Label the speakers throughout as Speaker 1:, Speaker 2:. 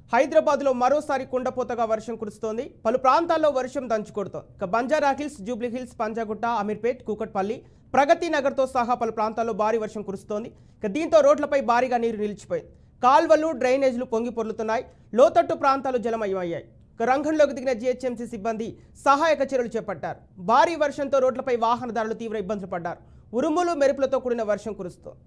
Speaker 1: హైదరాబాద్లో మరోసారి కుండపోతగా వర్షం కురుస్తోంది. పలు ప్రాంతాల్లో వర్షం దంచుకొడుతోంది. ఇక బంజారా హిల్స్, జూబ్లీ హిల్స్, పంజాగుట్ట, అమీర్పేట్, కూకట్పల్లి, ప్రగతి నగర్తో సహా పలు ప్రాంతాల్లో భారీ వర్షం కురుస్తోంది. ఇక దీంతో రోడ్లపై భారీగా నీరు నిలిచిపోయింది. కాల్వలు, డ్రైనేజీలు పొంగి పొర్లుతున్నాయి. లోతట్టు ప్రాంతాలు జలమయమయ్యాయి. రంగంలోకి దిగిన జీహెచ్ఎంసీ సిబ్బంది సహాయక చర్యలు చేపట్టారు. భారీ వర్షంతో రోడ్లపై వాహనదారులు తీవ్ర ఇబ్బందులు పడ్డారు. ఉరుములు, మెరుపులతో కూడిన వర్షం కురుస్తోంది.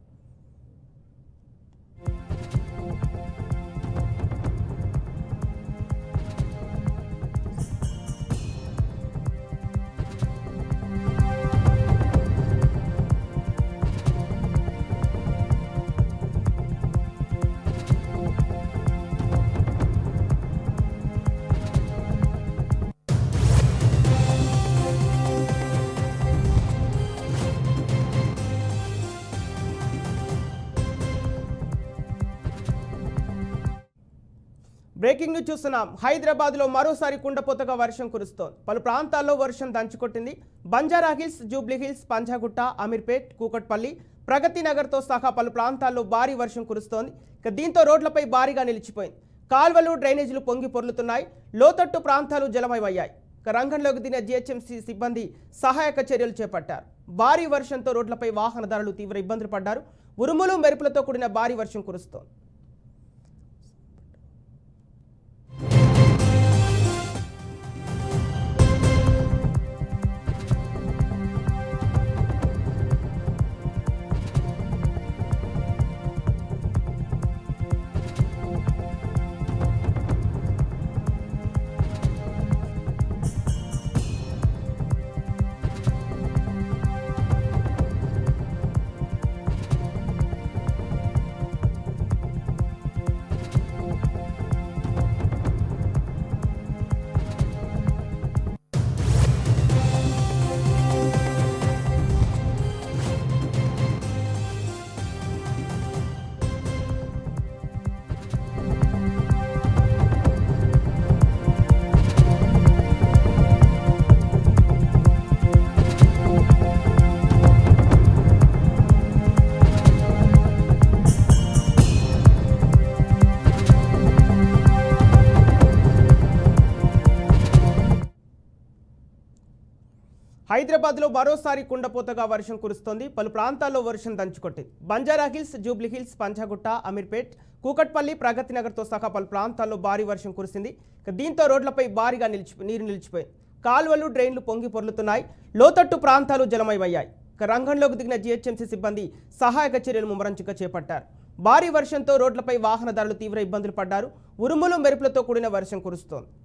Speaker 1: బ్రేకింగ్ న్యూస్ చూస్తున్నాం. హైదరాబాద్లో మరోసారి కుండపోతగా వర్షం కురుస్తోంది. పలు ప్రాంతాల్లో వర్షం దంచుకొట్టింది. బంజారా హిల్స్, జూబ్లీ హిల్స్, పంజాగుట్ట, అమీర్పేట్, కూకట్పల్లి, ప్రగతి నగర్తో సహా పలు ప్రాంతాల్లో భారీ వర్షం కురుస్తోంది. ఇక దీంతో రోడ్లపై భారీగా నిలిచిపోయింది. కాల్వలు, డ్రైనేజీలు పొంగి పొర్లుతున్నాయి. లోతట్టు ప్రాంతాలు జలమయమయ్యాయి. ఇక రంగంలోకి దిగిన జీహెచ్ఎంసీ సిబ్బంది సహాయక చర్యలు చేపట్టారు. భారీ వర్షంతో రోడ్లపై వాహనదారులు తీవ్ర ఇబ్బందులు పడ్డారు. ఉరుములు, మెరుపులతో కూడిన భారీ వర్షం కురుస్తోంది. హైదరాబాద్లో మరోసారి కుండపోతగా వర్షం కురుస్తోంది. పలు ప్రాంతాల్లో వర్షం దంచుకొట్టింది. బంజారా హిల్స్, జూబ్లీ హిల్స్, పంజాగుట్ట, అమీర్పేట్, కూకట్పల్లి, ప్రగతి నగర్తో సహా పలు ప్రాంతాల్లో భారీ వర్షం కురిసింది. దీంతో రోడ్లపై భారీగా నీరు నిలిచిపోయింది. కాలువలు, డ్రైన్లు పొంగి పొర్లుతున్నాయి. లోతట్టు ప్రాంతాలు జలమయమయ్యాయి. రంగంలోకి దిగిన జీహెచ్ఎంసీ సిబ్బంది సహాయక చర్యలు ముమ్మరంగా చేపట్టారు. భారీ వర్షంతో రోడ్లపై వాహనదారులు తీవ్ర ఇబ్బందులు పడ్డారు. ఉరుములు, మెరుపులతో కూడిన వర్షం కురుస్తోంది.